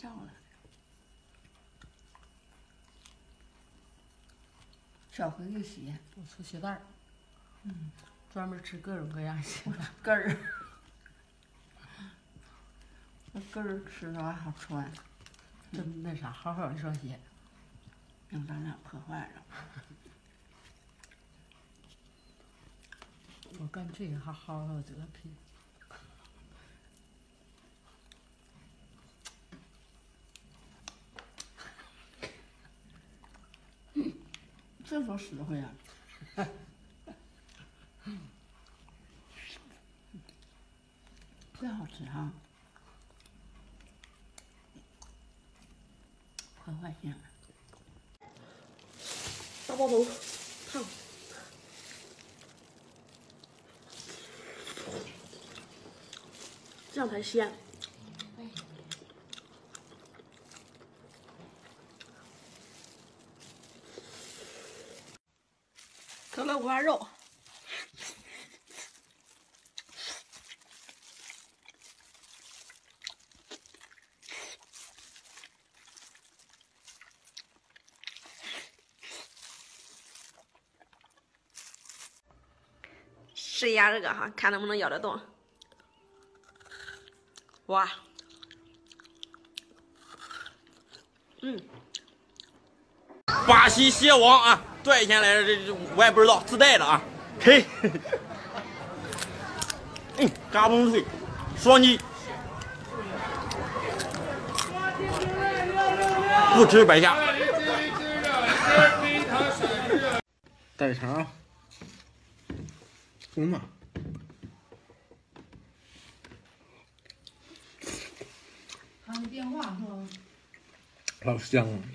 着了。小回去洗， 我出鞋带儿，专门吃各种各样鞋带根儿。那根儿吃着还好穿， 真那啥，好好一双鞋， 让咱俩破坏了。 我干脆还好好折拼。 这多实惠啊！真好吃哈！破坏性。 大包头，烫。这样才鲜。可乐五花肉。试一下这个哈，看能不能咬得动。哇， 巴西蟹王啊，拽下来这我也不知道自带的啊，嘿，嘎嘣脆，双击，不吃白下。 带肠，红嘛。 他的电话是吧？ 老香了。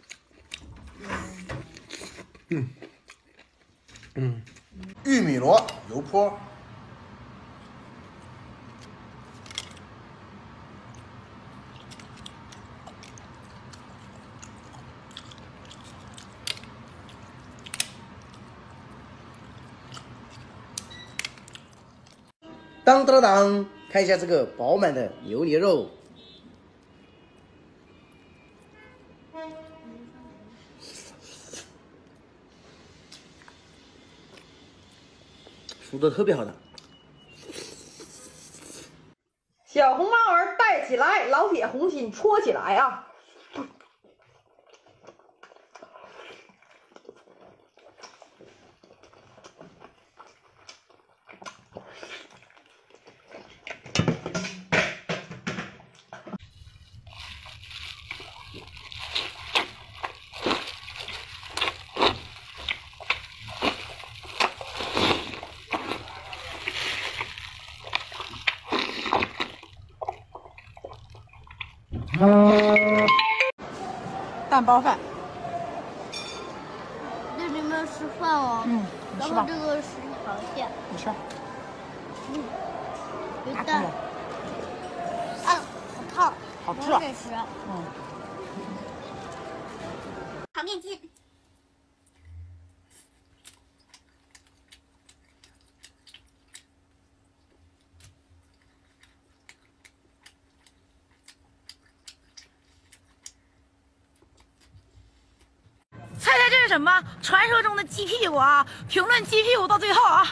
玉米螺油泼。 当当当！看一下这个饱满的牛泥肉，熟的特别好的。 小红帽儿戴起来，老铁红心戳起来啊！蛋包饭。 这里面是饭哦，然后这个是螃蟹， 你吃。 有蛋。啊，好烫， 好吃。 我也吃。 烤面筋。 猜猜这是什么？传说中的鸡屁股啊！评论鸡屁股到最后啊！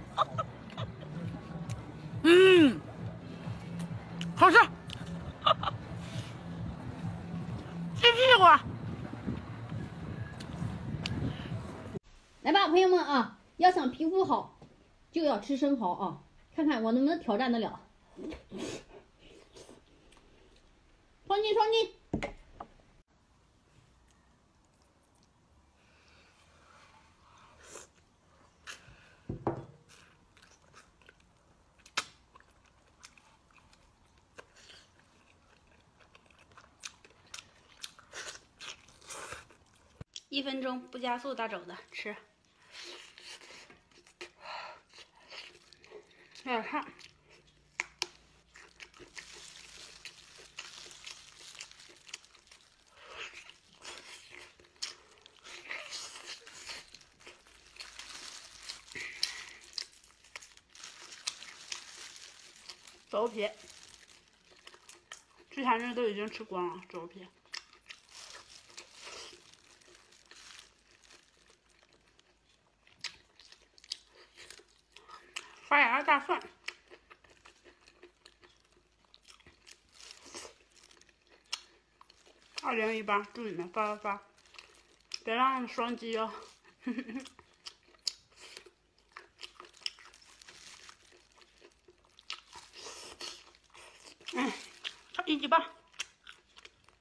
好吃。鸡屁股。 来吧，朋友们啊，要想皮肤好，就要吃生蚝啊！看看我能不能挑战得了。双击双击。 1分钟不加速大肘子吃，有点烫。走起， 之前那都已经吃光了猪肉片。发芽的大蒜。2018，祝你们发发发，别让双击哦。1级棒。